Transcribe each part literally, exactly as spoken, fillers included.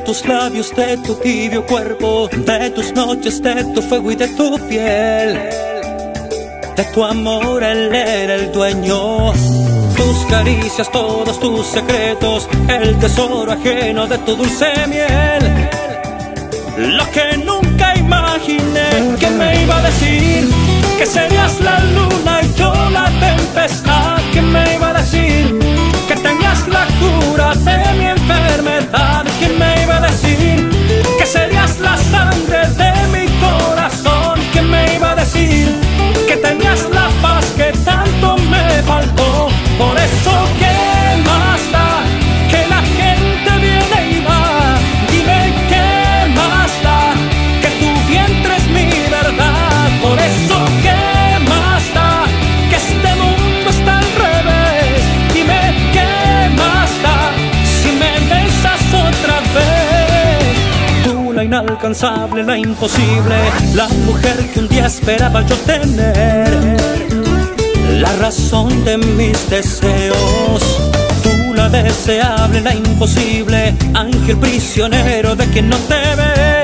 tus labios, de tu tibio cuerpo, de tus noches, de tu fuego y de tu piel. De tu amor él era el dueño. Tus caricias, todos tus secretos, el tesoro ajeno de tu dulce miel. Lo que nunca imaginé que me iba a decir, que serías la luna y yo la tempestad. Que me iba a decir que tenías la cura de mi enfermedad. Que me iba a decir que serías la sangre de mi corazón. Que me iba a decir que tenías la paz que tanto me faltó. Por eso, ¿qué más da que la gente viene y va? Dime, ¿qué más da que tu vientre es mi verdad? Por eso, ¿qué más da que este mundo está al revés? Dime, ¿qué más da si me besas otra vez? Tú, la inalcanzable, la imposible, la mujer que un día esperaba yo tener, la razón de mis deseos. Tú, la deseable, la imposible, ángel prisionero de quien no te ve.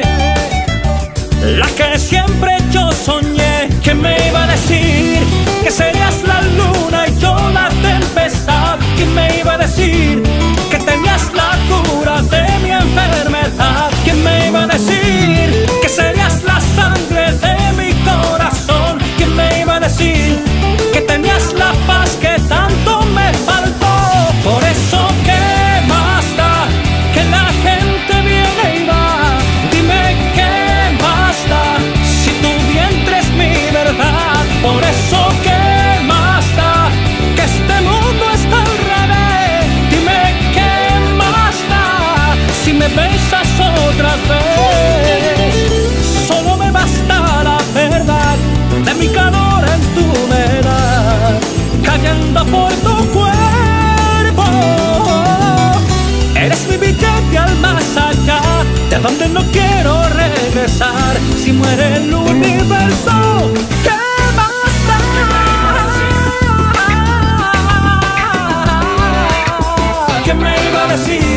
La que siempre yo soñé, que me iba a decir que serías la luna y yo la tempestad. Que me iba a decir que tenías la cura de mi enfermedad. Que me iba a decir que serías la sangre de mi corazón. Que me iba a decir que tenías la paz que tanto me faltó. Por eso, ¿qué más da que la gente viene y va? Dime, ¿qué más da si tu vientre es mi verdad? Por eso, ¿qué más da que este mundo está al revés? Dime, ¿qué más da si me besas otra vez? Solo me basta la verdad de mi calor en tu humedad, cayendo por tu cuerpo. Eres mi billete al más allá, de donde no quiero regresar. Si muere el universo, ¿qué más da? ¿Qué me iba a decir?